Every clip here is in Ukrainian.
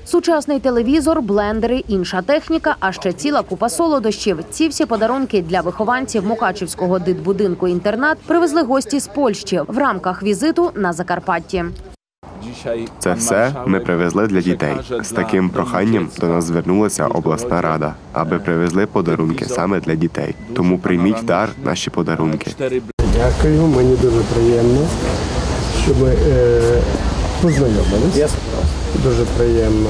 Сучасний телевізор, блендери, інша техніка, а ще ціла купа солодощів. Ці всі подарунки для вихованців Мукачівського дитбудинку-інтернат привезли гості з Польщі в рамках візиту на Закарпатті. Це все ми привезли для дітей. З таким проханням до нас звернулася обласна рада, аби привезли подарунки саме для дітей. Тому прийміть в дар наші подарунки. Дякую, мені дуже приємно, що ми познайомилися. Дуже приємно,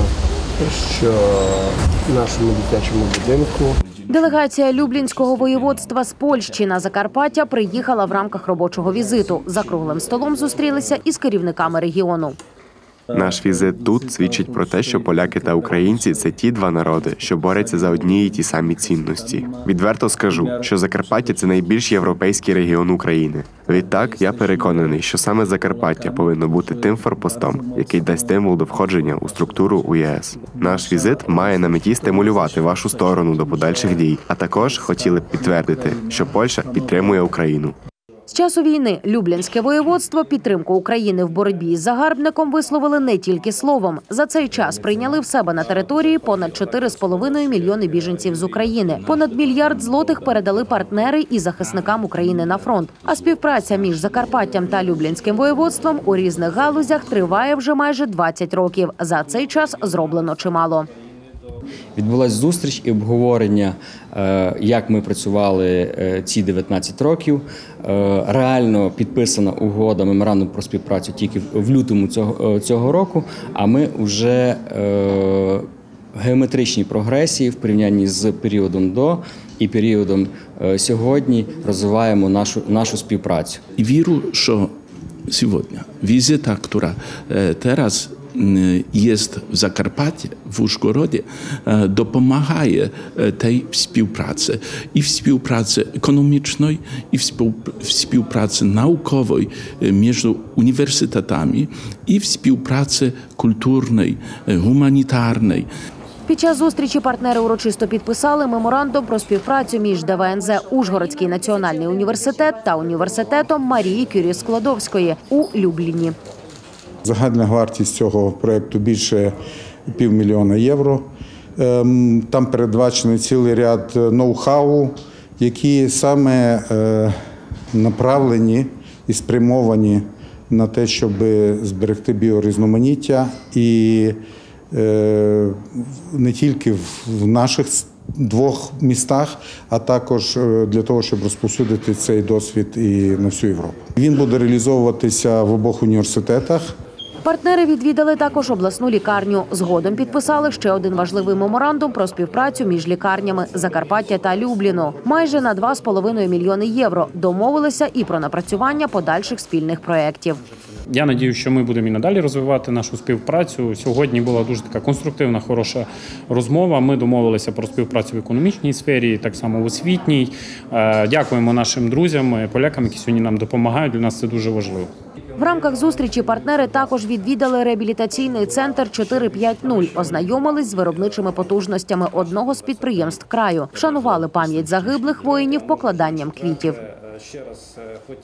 що в нашому дитячому будинку. Делегація Люблінського воєводства з Польщі на Закарпаття приїхала в рамках робочого візиту. За круглим столом зустрілися із керівниками регіону. Наш візит тут свідчить про те, що поляки та українці – це ті два народи, що борються за одні й ті самі цінності. Відверто скажу, що Закарпаття – це найбільш європейський регіон України. Відтак, я переконаний, що саме Закарпаття повинно бути тим форпостом, який дасть стимул до входження у структуру УЄС. Наш візит має на меті стимулювати вашу сторону до подальших дій, а також хотіли б підтвердити, що Польща підтримує Україну. З часу війни Люблінське воєводство підтримку України в боротьбі із загарбником висловили не тільки словом. За цей час прийняли в себе на території понад 4,5 мільйони біженців з України. Понад 1 мільярд злотих передали партнери і захисникам України на фронт. А співпраця між Закарпаттям та Люблінським воєводством у різних галузях триває вже майже 20 років. За цей час зроблено чимало. Відбулася зустріч і обговорення, як ми працювали ці 19 років. Реально підписана угода, меморандум про співпрацю тільки в лютому цього року, а ми вже в геометричній прогресії в порівнянні з періодом до і періодом сьогодні розвиваємо нашу співпрацю. Вірю, що сьогодні візита, яка зараз jest w Zakarpacie, w Użgorodzie, dopomagaje tej współpracy. I współpracy ekonomicznej, i współpracy naukowej między uniwersytetami, i współpracy kulturnej, humanitarnej. Під час зустрічі партнери урочисто підписали меморандум про співпрацю між ДВНЗ «Ужгородський національний університет» та університетом Марії Кюрі-Складовської у Любліні. Загальна вартість цього проєкту більше $500 000. Там передбачений цілий ряд ноу-хау, які саме направлені і спрямовані на те, щоб зберегти біорізноманіття і не тільки в наших двох містах, а також для того, щоб розповсюдити цей досвід і на всю Європу. Він буде реалізовуватися в обох університетах. Партнери відвідали також обласну лікарню. Згодом підписали ще один важливий меморандум про співпрацю між лікарнями Закарпаття та Любліну. Майже на $2,5 мільйони. Домовилися і про напрацювання подальших спільних проєктів. Я сподіваюся, що ми будемо і надалі розвивати нашу співпрацю. Сьогодні була дуже така конструктивна, хороша розмова. Ми домовилися про співпрацю в економічній сфері, так само в освітній. Дякуємо нашим друзям, полякам, які сьогодні нам допомагають. Для нас це дуже важливо. В рамках зустрічі партнери також відвідали реабілітаційний центр 450, ознайомились з виробничими потужностями одного з підприємств краю, вшанували пам'ять загиблих воїнів покладанням квітів.